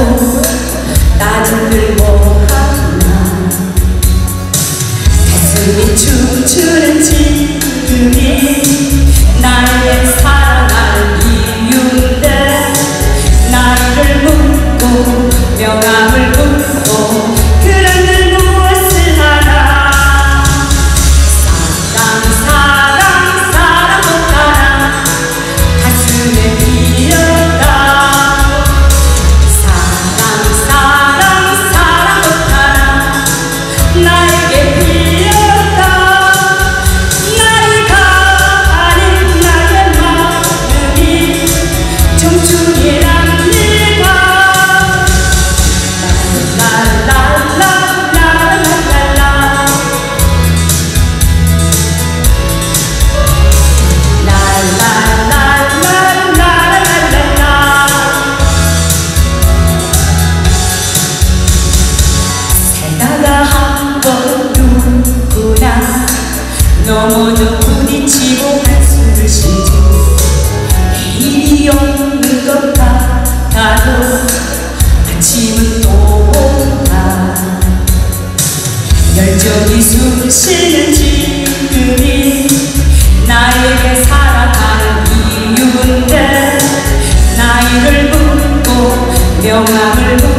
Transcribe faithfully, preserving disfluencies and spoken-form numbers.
한다고 나중들 뭐하나. 가슴이 춤추는 지금이 나의 살아가는 이유인데, 나이를 묻고 명함을 묻고 그런들 무엇을 하나. 사랑 사랑 사랑 못하나 가슴에 피었다. 사랑 사랑 사랑 못하나 나에게 피었다. 나이가 아닌 나의 마음이 청춘이랍니다. 넘어져 부딪히고 한숨을 쉬지 내일이 없는 것 같아도 아침은 또 온다. 열정이 숨쉬는 지금이 나에게 살아가는 이유인데, 나이를 묻고 명함을 묻고